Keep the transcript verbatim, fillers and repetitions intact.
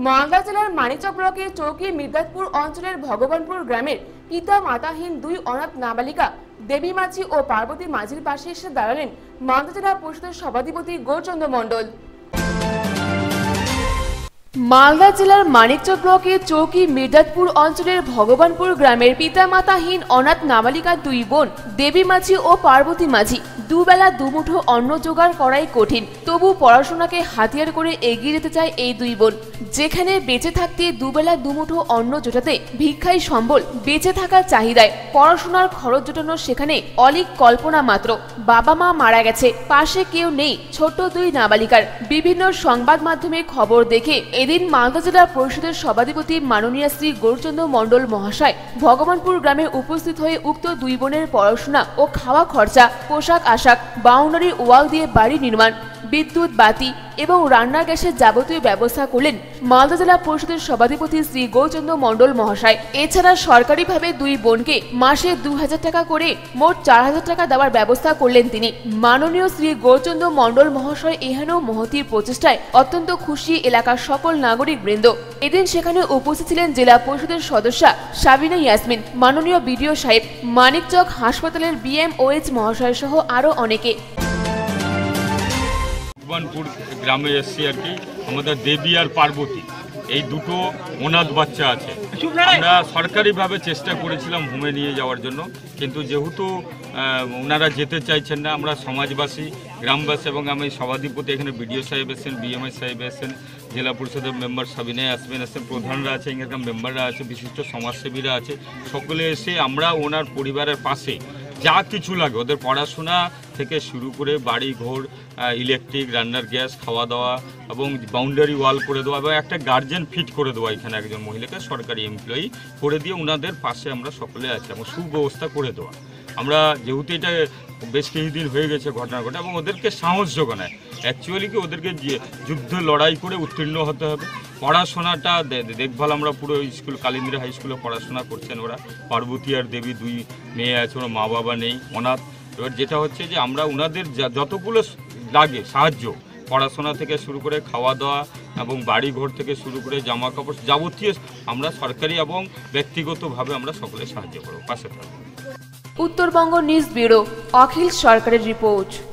মালদা জেলার মানিকচক ব্লকের চৌকি মির্দাতপুর অঞ্চলের ভগবানপুর গ্রামের পিতা মাতাহীন দুই অনাথ নাবালিকা দেবী মাঝি ও পার্বতী মাঝির পাশে এসে দাঁড়ালেন মালদা জেলা পরিষদের সভাধিপতি গৌরচন্দ্র মণ্ডল। মালদা জেলার মানিকচক ব্লকের চৌকি মির্দাতপুর অঞ্চলের ভগবানপুর গ্রামের পিতামাতাহীন অনাথ নাবালিকা দুই বোন দেবী মাঝি ও পার্বতী মাঝি দুবেলা দুমুঠো অন্ন জোগাড় করাই কঠিন, তবু পড়াশোনাকে হাতিয়ার করে এগিয়ে যেতে চায় এই দুই বোন। যেখানে বেঁচে থাকতে দুবেলা দুমুঠো অন্ন জোটাতে ভিক্ষাই সম্বল, বেঁচে থাকার চাহিদায় পড়াশোনার খরচ জোটানো সেখানে অলীক কল্পনা মাত্র। বাবা মা মারা গেছে, পাশে কেউ নেই ছোট্ট দুই নাবালিকার। বিভিন্ন সংবাদ মাধ্যমে খবর দেখে এদিন মালদা জেলা পরিষদের সভাধিপতি মাননীয় শ্রী গৌরচন্দ্র মণ্ডল মহাশয় ভগবানপুর গ্রামে উপস্থিত হয়ে উক্ত দুই বোনের পড়াশোনা ও খাওয়া খরচা, পোশাক আশাক, বাউন্ডারি ওয়াল দিয়ে বাড়ি নির্মাণ, বিদ্যুৎ বাতি এবং রান্নার গ্যাসের যাবতীয় ব্যবস্থা করলেন মালদা জেলা পরিষদের সভাধিপতি শ্রী গৌরচন্দ্র মণ্ডল মহাশয়। এছাড়া সরকারিভাবে দুই বোনকে মাসে দু হাজার টাকা করে মোট চার হাজার টাকা দেওয়ার ব্যবস্থা করলেন তিনি। মাননীয় শ্রী গৌরচন্দ্র মণ্ডল মহাশয় এহেন মহতির প্রচেষ্টায় অত্যন্ত খুশি এলাকার সকল নাগরিক বৃন্দ। এদিন সেখানে উপস্থিত ছিলেন জেলা পরিষদের সদস্যা সাবিনা ইয়াসমিন, মাননীয় বিডিও সাহেব, মানিকচক হাসপাতালের বিএমওএইচ মহাশয় সহ আরো অনেকে। ভগবানপুর গ্রামে এসছি আর কি। আমাদের দেবী আর পার্বতী এই দুটো অনাথ বাচ্চা আছে। আমরা সরকারিভাবে চেষ্টা করেছিলাম হোমে নিয়ে যাওয়ার জন্য, কিন্তু যেহেতু ওনারা যেতে চাইছেন না, আমরা সমাজবাসী, গ্রামবাসী এবং আমি সভাধিপতি, এখানে বিডিও সাহেব এসেছেন, বিএমএ সাহেব এসেছেন, জেলা পরিষদের মেম্বার সাবিনা ইয়াসমিন এসেছেন, প্রধানরা আছে, এখানকার মেম্বাররা আছে, বিশিষ্ট সমাজসেবীরা আছে, সকলে এসে আমরা ওনার পরিবারের পাশে যা কিছু লাগে ওদের পড়াশোনা থেকে শুরু করে বাড়ি ঘর, ইলেকট্রিক, রান্নার গ্যাস, খাওয়া দাওয়া এবং বাউন্ডারি ওয়াল করে দেওয়া এবং একটা গার্জেন ফিট করে দেওয়া, এখানে একজন মহিলাকে সরকারি এমপ্লয়ি করে দিয়ে ওনাদের পাশে আমরা সকলে আছি এবং সুব্যবস্থা করে দেওয়া। আমরা যেহেতু এটা বেশ কিছুদিন হয়ে গেছে ঘটনা ঘটে এবং ওদেরকে সাহস যোগানায় অ্যাকচুয়ালি কি ওদেরকে যুদ্ধে লড়াই করে উত্তীর্ণ হতে হবে। পড়াশোনাটা দেখভাল আমরা পুরো স্কুল কালিন্দ্রা হাই স্কুলে পড়াশোনা করছেন ওরা। পার্বতী আর দেবী দুই মেয়ে আছে, ওরা মা বাবা নেই, অনাথ। এবার যেটা হচ্ছে যে আমরা ওনাদের যতগুলো লাগে সাহায্য, পড়াশোনা থেকে শুরু করে খাওয়া দাওয়া এবং বাড়ি ঘর থেকে শুরু করে জামা কাপড় যাবতীয় আমরা সরকারি এবং ব্যক্তিগতভাবে আমরা সকলে সাহায্য করব, পাশে থাকবো। উত্তরবঙ্গ নিউজ ব্যুরো, অখিল সরকারের রিপোর্ট।